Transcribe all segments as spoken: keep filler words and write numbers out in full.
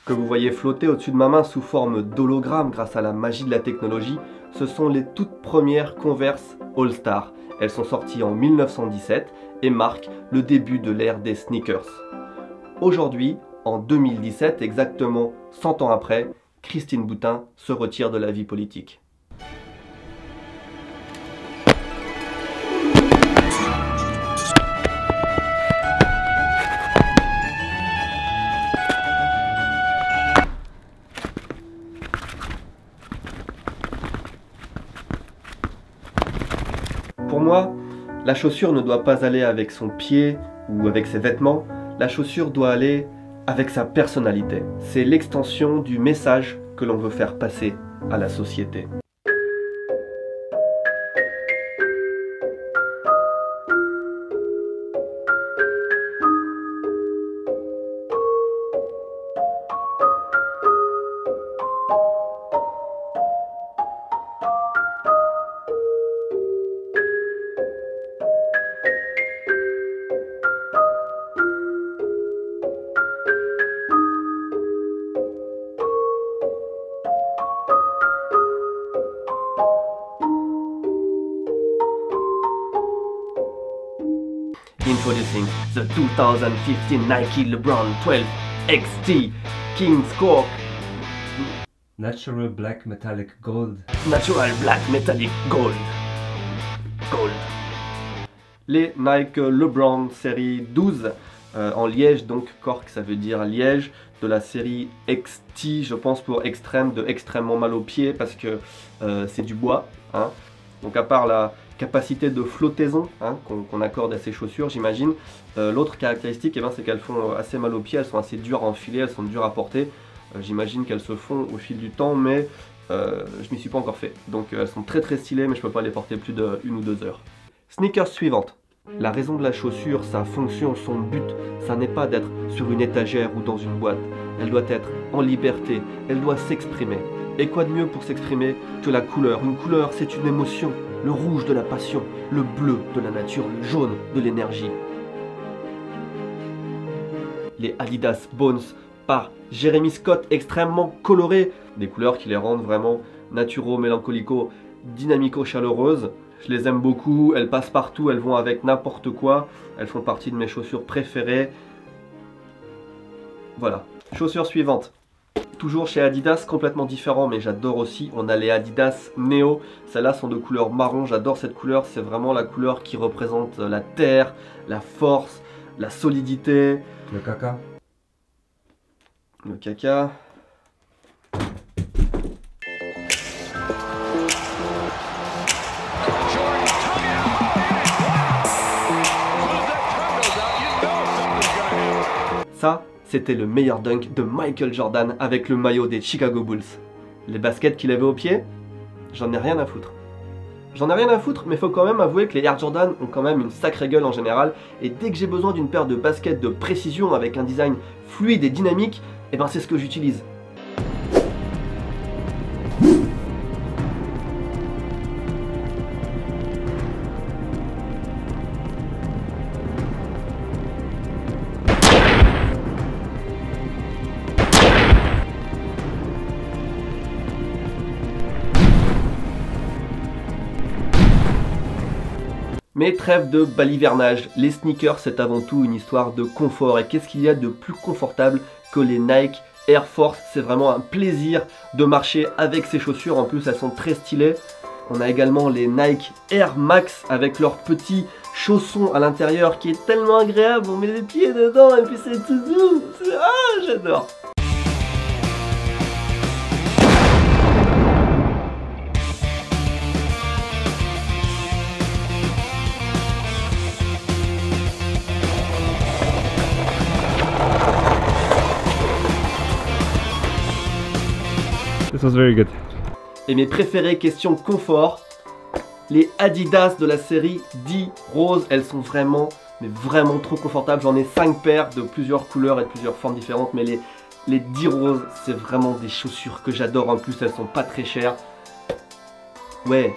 Ce que vous voyez flotter au-dessus de ma main sous forme d'hologramme grâce à la magie de la technologie, ce sont les toutes premières Converse All-Star. Elles sont sorties en mille neuf cent dix-sept et marquent le début de l'ère des sneakers. Aujourd'hui, en deux mille dix-sept, exactement cent ans après, Christine Boutin se retire de la vie politique. Pour moi, la chaussure ne doit pas aller avec son pied ou avec ses vêtements, la chaussure doit aller avec sa personnalité. C'est l'extension du message que l'on veut faire passer à la société. Introducing the two thousand fifteen Nike LeBron twelve X T King's Cork Natural Black Metallic Gold. Natural Black Metallic Gold. Gold. Les Nike LeBron série douze euh, en liège, donc cork ça veut dire liège, de la série X T, je pense pour extrême, de extrêmement mal aux pieds parce que euh, c'est du bois. Hein. Donc à part la capacité de flottaison hein, qu'on qu'on accorde à ces chaussures, j'imagine, euh, l'autre caractéristique, eh ben, c'est qu'elles font assez mal aux pieds, elles sont assez dures à enfiler, elles sont dures à porter. Euh, j'imagine qu'elles se font au fil du temps, mais euh, je m'y suis pas encore fait. Donc euh, elles sont très très stylées, mais je peux pas les porter plus d'une ou deux heures. Sneakers suivante. La raison de la chaussure, sa fonction, son but, ça n'est pas d'être sur une étagère ou dans une boîte. Elle doit être en liberté, elle doit s'exprimer. Et quoi de mieux pour s'exprimer que la couleur? Une couleur, c'est une émotion. Le rouge de la passion, le bleu de la nature, le jaune de l'énergie. Les Adidas Bones par Jeremy Scott, extrêmement colorés. Des couleurs qui les rendent vraiment naturaux, mélancolico, dynamico, chaleureuses. Je les aime beaucoup, elles passent partout, elles vont avec n'importe quoi. Elles font partie de mes chaussures préférées. Voilà. Chaussure suivante. Toujours chez Adidas, complètement différent, mais j'adore aussi. On a les Adidas Neo. Celles-là sont de couleur marron. J'adore cette couleur. C'est vraiment la couleur qui représente la terre, la force, la solidité. Le caca. Le caca. Ça, c'était le meilleur dunk de Michael Jordan avec le maillot des Chicago Bulls. Les baskets qu'il avait au pied, j'en ai rien à foutre. J'en ai rien à foutre, mais faut quand même avouer que les Air Jordan ont quand même une sacrée gueule en général, et dès que j'ai besoin d'une paire de baskets de précision avec un design fluide et dynamique, et ben c'est ce que j'utilise. Mais trêve de balivernage, les sneakers c'est avant tout une histoire de confort. Et qu'est-ce qu'il y a de plus confortable que les Nike Air Force? C'est vraiment un plaisir de marcher avec ces chaussures, en plus elles sont très stylées. On a également les Nike Air Max avec leurs petits chaussons à l'intérieur qui est tellement agréable, on met les pieds dedans et puis c'est tout doux. Ah, j'adore. This was very good. Et mes préférées questions confort, les Adidas de la série dix Rose, elles sont vraiment, mais vraiment trop confortables. J'en ai cinq paires de plusieurs couleurs et de plusieurs formes différentes, mais les, les dix Rose, c'est vraiment des chaussures que j'adore. En plus, elles sont pas très chères. Ouais.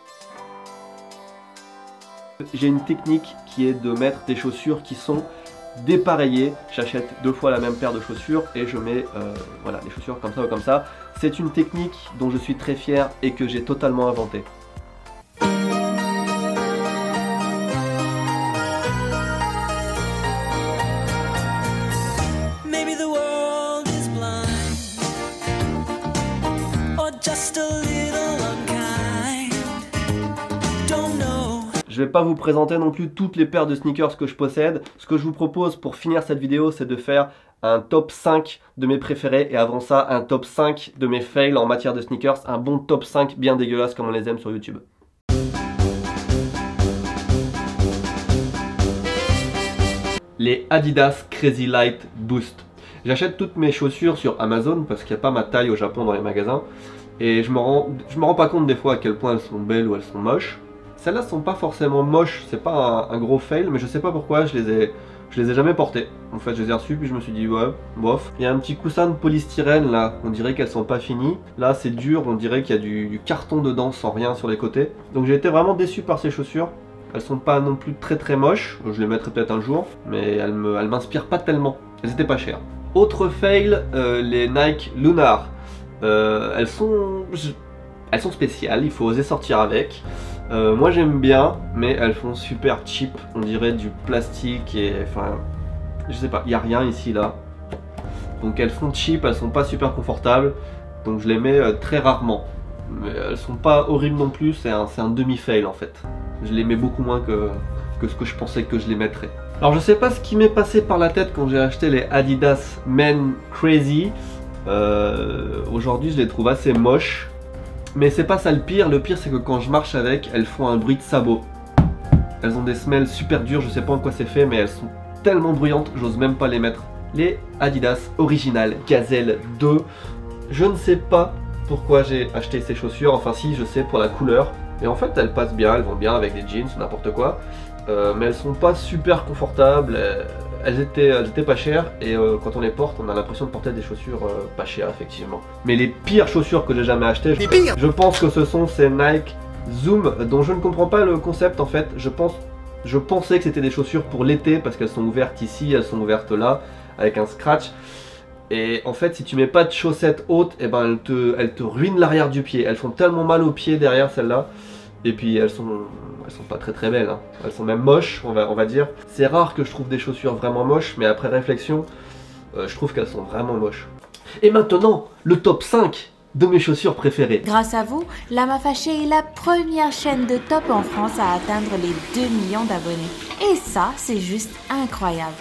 J'ai une technique qui est de mettre des chaussures qui sont dépareiller, j'achète deux fois la même paire de chaussures et je mets euh, voilà, les chaussures comme ça ou comme ça. C'est une technique dont je suis très fier et que j'ai totalement inventée. Je vais pas vous présenter non plus toutes les paires de sneakers que je possède. Ce que je vous propose pour finir cette vidéo, c'est de faire un top cinq de mes préférés et avant ça, un top cinq de mes fails en matière de sneakers. Un bon top cinq bien dégueulasse comme on les aime sur YouTube. Les Adidas Crazy Light Boost. J'achète toutes mes chaussures sur Amazon parce qu'il n'y a pas ma taille au Japon dans les magasins. Et je me rends, je me rends pas compte des fois à quel point elles sont belles ou elles sont moches. Celles-là sont pas forcément moches, c'est pas un, un gros fail, mais je sais pas pourquoi je les ai, je les ai jamais portées. En fait, je les ai reçues puis je me suis dit ouais, bof. Il y a un petit coussin de polystyrène là, on dirait qu'elles sont pas finies. Là, c'est dur, on dirait qu'il y a du, du carton dedans sans rien sur les côtés. Donc j'ai été vraiment déçu par ces chaussures. Elles sont pas non plus très très moches. Je les mettrai peut-être un jour, mais elles me, elles m'inspirent pas tellement. Elles étaient pas chères. Autre fail, euh, les Nike Lunar. Euh, elles sont, elles sont spéciales. Il faut oser sortir avec. Euh, moi j'aime bien, mais elles font super cheap, on dirait du plastique et enfin, je sais pas, il n'y a rien ici là. Donc elles font cheap, elles sont pas super confortables, donc je les mets euh, très rarement. Mais elles sont pas horribles non plus, c'est un, un demi-fail en fait. Je les mets beaucoup moins que, que ce que je pensais que je les mettrais. Alors je sais pas ce qui m'est passé par la tête quand j'ai acheté les Adidas Men Crazy. Euh, Aujourd'hui je les trouve assez moches. Mais c'est pas ça le pire, le pire c'est que quand je marche avec, elles font un bruit de sabot. Elles ont des semelles super dures, je sais pas en quoi c'est fait, mais elles sont tellement bruyantes, j'ose même pas les mettre. Les Adidas Original Gazelle deux. Je ne sais pas pourquoi j'ai acheté ces chaussures, enfin si, je sais, pour la couleur. Et en fait elles passent bien, elles vont bien avec des jeans, n'importe quoi. Euh, mais elles sont pas super confortables. Elles étaient, elles étaient pas chères et euh, quand on les porte, on a l'impression de porter des chaussures euh, pas chères effectivement. Mais les pires chaussures que j'ai jamais achetées, je, je pense que ce sont ces Nike Zoom dont je ne comprends pas le concept en fait. Je pense, je pensais que c'était des chaussures pour l'été parce qu'elles sont ouvertes ici, elles sont ouvertes là avec un scratch. Et en fait, si tu mets pas de chaussettes hautes, et ben elles te, elles te ruinent l'arrière du pied. Elles font tellement mal aux pieds derrière celles-là. Et puis elles sont, elles sont pas très très belles, hein. Elles sont même moches, on va, on va dire. C'est rare que je trouve des chaussures vraiment moches, mais après réflexion, euh, je trouve qu'elles sont vraiment moches. Et maintenant, le top cinq de mes chaussures préférées. Grâce à vous, Lama Fâché est la première chaîne de top en France à atteindre les deux millions d'abonnés. Et ça, c'est juste incroyable.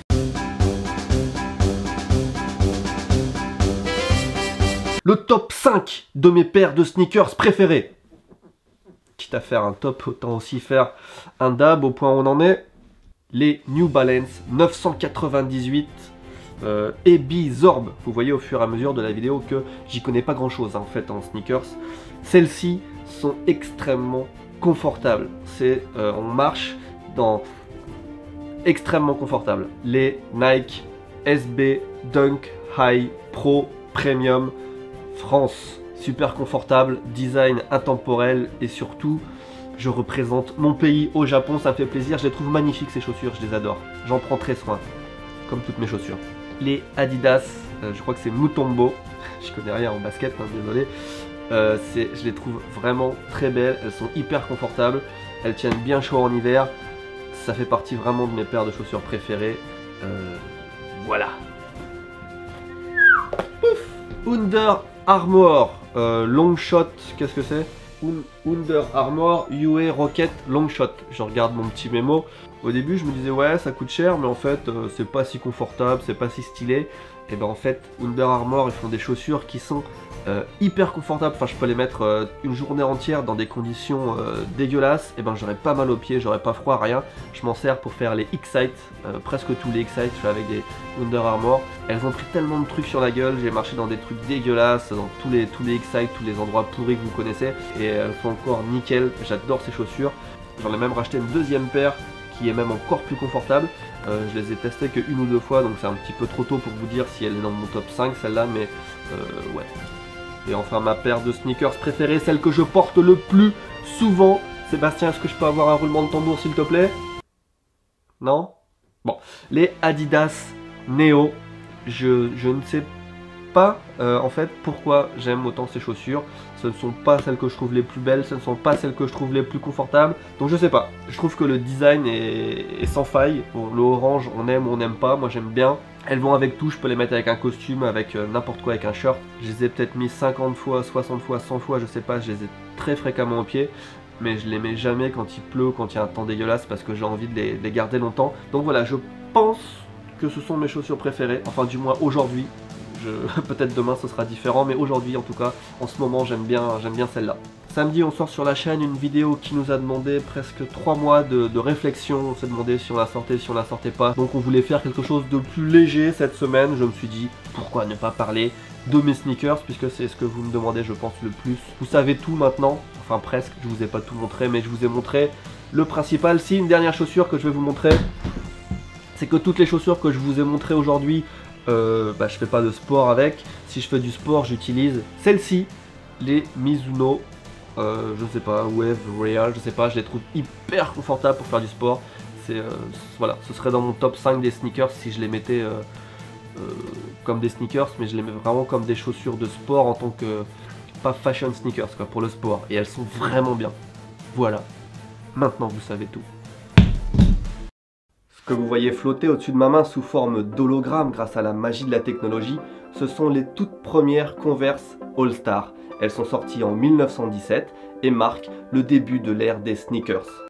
Le top cinq de mes paires de sneakers préférées. Quitte à faire un top, autant aussi faire un dab au point où on en est. Les New Balance neuf cent quatre-vingt-dix-huit euh, E B Zorb. Vous voyez au fur et à mesure de la vidéo que j'y connais pas grand chose hein, en fait en sneakers. Celles-ci sont extrêmement confortables. C'est, euh, on marche dans extrêmement confortable. Les Nike S B Dunk High Pro Premium France. Super confortable, design intemporel et surtout, je représente mon pays au Japon, ça me fait plaisir. Je les trouve magnifiques ces chaussures, je les adore. J'en prends très soin, comme toutes mes chaussures. Les Adidas, euh, je crois que c'est Mutombo, je connais rien en basket, hein, désolé. Euh, je les trouve vraiment très belles, elles sont hyper confortables, elles tiennent bien chaud en hiver. Ça fait partie vraiment de mes paires de chaussures préférées. Euh, voilà. Pouf. Under Armour. Euh, long shot, qu'est-ce que c'est? Under Armour U A Rocket Long Shot. Je regarde mon petit mémo. Au début, je me disais ouais, ça coûte cher, mais en fait, euh, c'est pas si confortable, c'est pas si stylé. Et ben en fait, Under Armour, ils font des chaussures qui sont euh, hyper confortables. Enfin, je peux les mettre euh, une journée entière dans des conditions euh, dégueulasses. Et ben, j'aurais pas mal aux pieds, j'aurais pas froid, rien. Je m'en sers pour faire les X-Sight, euh, presque tous les X-Sight, je fais avec des Under Armour. Elles ont pris tellement de trucs sur la gueule, j'ai marché dans des trucs dégueulasses, dans tous les, tous les X-Sight, tous les endroits pourris que vous connaissez. Et elles sont encore nickel, j'adore ces chaussures. J'en ai même racheté une deuxième paire qui est même encore plus confortable. Euh, je les ai testées que une ou deux fois, donc c'est un petit peu trop tôt pour vous dire si elle est dans mon top cinq celle-là, mais euh, ouais. Et enfin ma paire de sneakers préférée, celle que je porte le plus souvent. Sébastien, est-ce que je peux avoir un roulement de tambour s'il te plaît? Non? Bon, les Adidas Neo, je, je ne sais pas euh, en fait pourquoi j'aime autant ces chaussures. Ce ne sont pas celles que je trouve les plus belles, ce ne sont pas celles que je trouve les plus confortables. Donc je sais pas, je trouve que le design est, est sans faille. Bon, le orange, on aime ou on n'aime pas, moi j'aime bien. Elles vont avec tout, je peux les mettre avec un costume, avec euh, n'importe quoi, avec un shirt. Je les ai peut-être mis cinquante fois, soixante fois, cent fois, je sais pas, je les ai très fréquemment au pied. Mais je les mets jamais quand il pleut, quand il y a un temps dégueulasse, parce que j'ai envie de les, de les garder longtemps. Donc voilà, je pense que ce sont mes chaussures préférées, enfin du moins aujourd'hui. Peut-être demain ce sera différent, mais aujourd'hui en tout cas, en ce moment j'aime bien, j'aime bien celle-là. Samedi on sort sur la chaîne une vidéo qui nous a demandé presque trois mois de, de réflexion. On s'est demandé si on la sortait, si on la sortait pas. Donc on voulait faire quelque chose de plus léger cette semaine. Je me suis dit pourquoi ne pas parler de mes sneakers, puisque c'est ce que vous me demandez je pense le plus. Vous savez tout maintenant, enfin presque, je vous ai pas tout montré, mais je vous ai montré le principal. Si, une dernière chaussure que je vais vous montrer, c'est que toutes les chaussures que je vous ai montrées aujourd'hui, Euh, bah, je fais pas de sport avec. Si je fais du sport, j'utilise celle-ci, les Mizuno, euh, je sais pas, Wave, Real, je sais pas, je les trouve hyper confortables pour faire du sport. C'est euh, voilà, ce serait dans mon top cinq des sneakers si je les mettais euh, euh, comme des sneakers, mais je les mets vraiment comme des chaussures de sport en tant que pas fashion sneakers quoi, pour le sport. Et elles sont vraiment bien. Voilà, maintenant vous savez tout. Que vous voyez flotter au-dessus de ma main sous forme d'hologramme grâce à la magie de la technologie, ce sont les toutes premières Converse All-Star. Elles sont sorties en mille neuf cent dix-sept et marquent le début de l'ère des sneakers.